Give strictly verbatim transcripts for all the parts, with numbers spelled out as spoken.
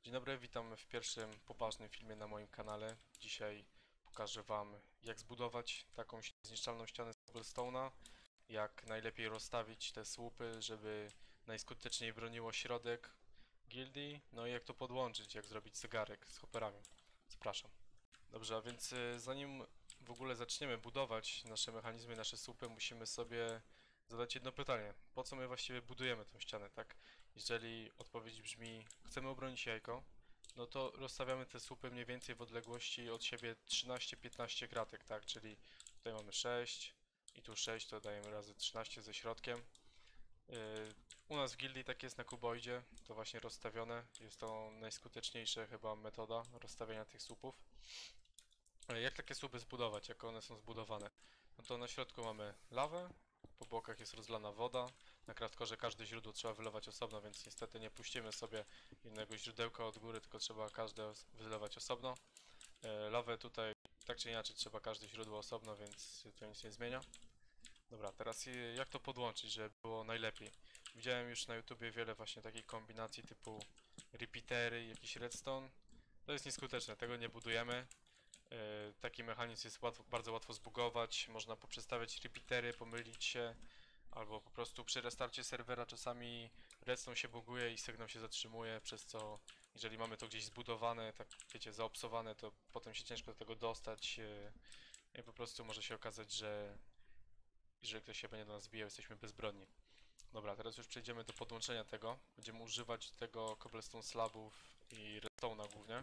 Dzień dobry, witam w pierwszym poważnym filmie na moim kanale. Dzisiaj pokażę Wam, jak zbudować taką niezniszczalną ścianę z cobblestone'a, jak najlepiej rozstawić te słupy, żeby najskuteczniej broniło środek gildii, no i jak to podłączyć, jak zrobić zegarek z hopperami. Zapraszam. Dobrze, a więc y, zanim w ogóle zaczniemy budować nasze mechanizmy, nasze słupy, musimy sobie zadać jedno pytanie. Po co my właściwie budujemy tę ścianę, tak? Jeżeli odpowiedź brzmi, chcemy obronić jajko, no to rozstawiamy te słupy mniej więcej w odległości od siebie trzynaście piętnaście kratek, tak? Czyli tutaj mamy sześć i tu sześć, to dajemy razy trzynaście ze środkiem. Yy, u nas w gildii tak jest na kuboidzie, to właśnie rozstawione. Jest to najskuteczniejsza chyba metoda rozstawiania tych słupów. Yy, jak takie słupy zbudować, jak one są zbudowane? No to na środku mamy lawę, po bokach jest rozlana woda. Na Craftcore'ze każde źródło trzeba wylewać osobno, więc niestety nie puścimy sobie innego źródełka od góry, tylko trzeba każde wylewać osobno. E, lawę tutaj tak czy inaczej trzeba każde źródło osobno, więc to nic nie zmienia. Dobra, teraz jak to podłączyć, żeby było najlepiej? Widziałem już na YouTubie wiele właśnie takich kombinacji typu repeatery, jakiś redstone. To jest nieskuteczne, tego nie budujemy. Yy, taki mechanizm jest łatwo, bardzo łatwo zbugować, można poprzestawiać repeatery, pomylić się, albo po prostu przy restarcie serwera czasami redstone się buguje i sygnał się zatrzymuje, przez co jeżeli mamy to gdzieś zbudowane, tak wiecie, zaopsowane, to potem się ciężko do tego dostać yy, i po prostu może się okazać, że jeżeli ktoś się będzie do nas bijał, jesteśmy bezbronni. Dobra, teraz już przejdziemy do podłączenia tego. Będziemy używać tego cobblestone slabów i redstone'a głównie.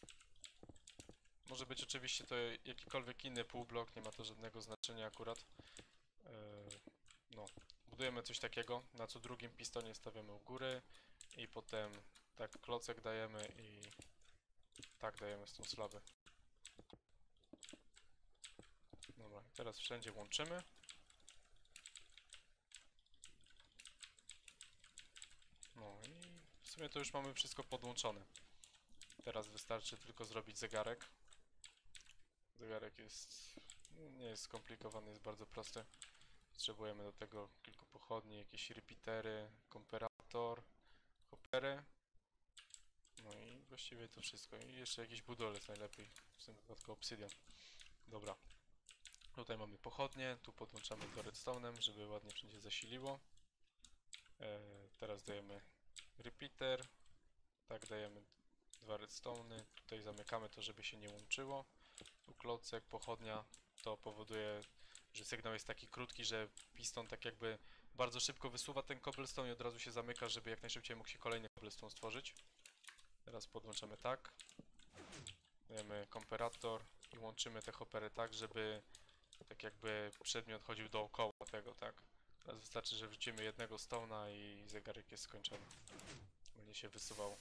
Może być oczywiście to jakikolwiek inny półblok, nie ma to żadnego znaczenia akurat. Yy, no, budujemy coś takiego, na co drugim pistonie stawiamy u góry i potem tak klocek dajemy i tak dajemy z tą slabę. Dobra, teraz wszędzie łączymy. No i w sumie to już mamy wszystko podłączone. Teraz wystarczy tylko zrobić zegarek. Zegarek jest, nie jest skomplikowany, jest bardzo prosty. Potrzebujemy do tego kilku pochodni, jakieś repeatery, komparator, hoppery. No i właściwie to wszystko. I jeszcze jakiś budulec najlepiej, w tym wypadku obsydian. Dobra. Tutaj mamy pochodnie, tu podłączamy to redstone'em, żeby ładnie wszędzie zasiliło. E, teraz dajemy repeater. Tak, dajemy dwa redstone'y. Tutaj zamykamy to, żeby się nie łączyło. Tu klocek, pochodnia. To powoduje, że sygnał jest taki krótki, że piston tak jakby bardzo szybko wysuwa ten cobblestone i od razu się zamyka, żeby jak najszybciej mógł się kolejny cobblestone stworzyć. Teraz podłączamy tak. Dajemy komparator i łączymy te hoppery tak, żeby tak jakby przedmiot chodził dookoła tego, tak. Teraz wystarczy, że wrzucimy jednego stone'a i zegarek jest skończony. Będzie się wysuwało.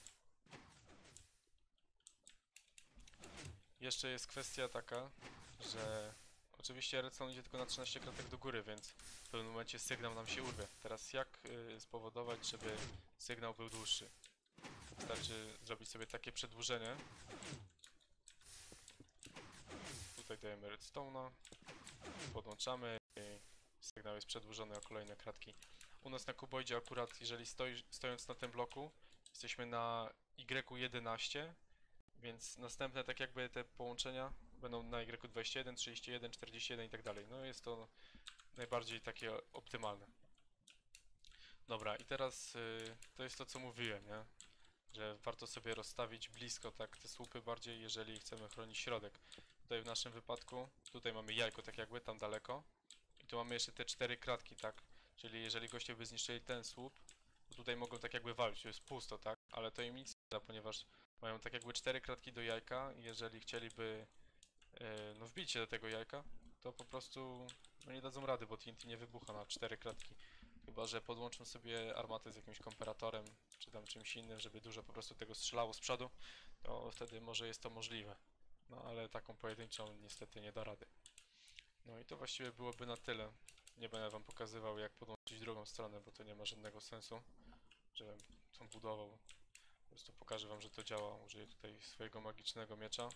Jeszcze jest kwestia taka, że oczywiście redstone idzie tylko na trzynaście kratek do góry, więc w pewnym momencie sygnał nam się urwie. Teraz jak y, spowodować, żeby sygnał był dłuższy? Wystarczy zrobić sobie takie przedłużenie. Tutaj dajemy redstone'a, podłączamy i sygnał jest przedłużony o kolejne kratki. U nas na kuboidzie akurat, jeżeli stoi, stojąc na tym bloku, jesteśmy na Y jedenaście, więc następne tak jakby te połączenia będą na Y dwadzieścia jeden, trzydzieści jeden, czterdzieści jeden i tak dalej. No jest to najbardziej takie optymalne. Dobra, i teraz y, to jest to, co mówiłem, nie? Że warto sobie rozstawić blisko tak te słupy bardziej, jeżeli chcemy chronić środek. Tutaj w naszym wypadku, tutaj mamy jajko tak jakby tam daleko i tu mamy jeszcze te cztery kratki, tak? Czyli jeżeli goście by zniszczyli ten słup, to tutaj mogą tak jakby walić, to jest pusto, tak? Ale to im nic nie da, ponieważ mają tak jakby cztery kratki do jajka i jeżeli chcieliby yy, no wbić się do tego jajka, to po prostu no nie dadzą rady, bo T N T nie wybucha na cztery kratki. Chyba że podłączą sobie armatę z jakimś komparatorem, czy tam czymś innym, żeby dużo po prostu tego strzelało z przodu, to wtedy może jest to możliwe. No ale taką pojedynczą niestety nie da rady. No i to właściwie byłoby na tyle. Nie będę wam pokazywał, jak podłączyć drugą stronę, bo to nie ma żadnego sensu, żebym tą budował. Po prostu pokażę wam, że to działa. Użyję tutaj swojego magicznego miecza.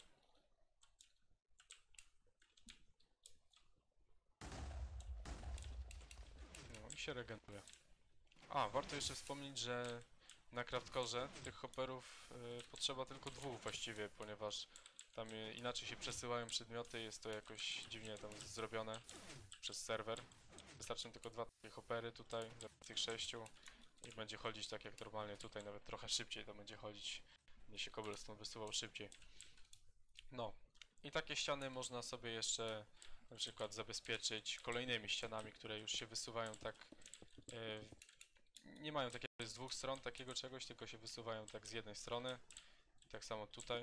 No i się regeneruje. A, warto jeszcze wspomnieć, że Na Craftcorze tych hopperów y, potrzeba tylko dwóch właściwie, ponieważ tam y, inaczej się przesyłają przedmioty, jest to jakoś dziwnie tam zrobione przez serwer. Wystarczą tylko dwa takie hoppery tutaj, z tych sześciu i będzie chodzić tak jak normalnie tutaj, nawet trochę szybciej to będzie chodzić, będzie się cobblestone wysuwał szybciej. No i takie ściany można sobie jeszcze na przykład zabezpieczyć kolejnymi ścianami, które już się wysuwają tak, y, nie mają takiego z dwóch stron takiego czegoś, tylko się wysuwają tak z jednej strony. I tak samo tutaj.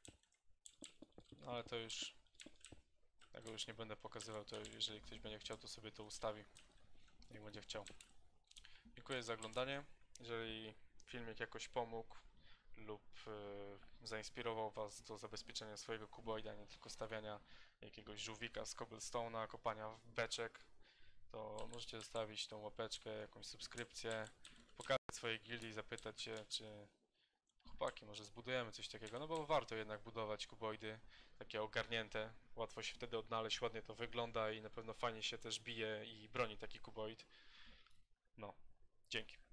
No ale to już, tego już nie będę pokazywał, to jeżeli ktoś będzie chciał, to sobie to ustawi, jak będzie chciał. Dziękuję za oglądanie. Jeżeli filmik jakoś pomógł lub y, zainspirował Was do zabezpieczenia swojego kuboida, nie tylko stawiania jakiegoś żółwika z cobblestone'a, kopania w beczek, to możecie zostawić tą łapeczkę, jakąś subskrypcję, pokazać swojej gildii, zapytać się, czy chłopaki, może zbudujemy coś takiego, no bo warto jednak budować kuboidy takie ogarnięte, łatwo się wtedy odnaleźć, ładnie to wygląda i na pewno fajnie się też bije i broni taki kuboid. No, dzięki.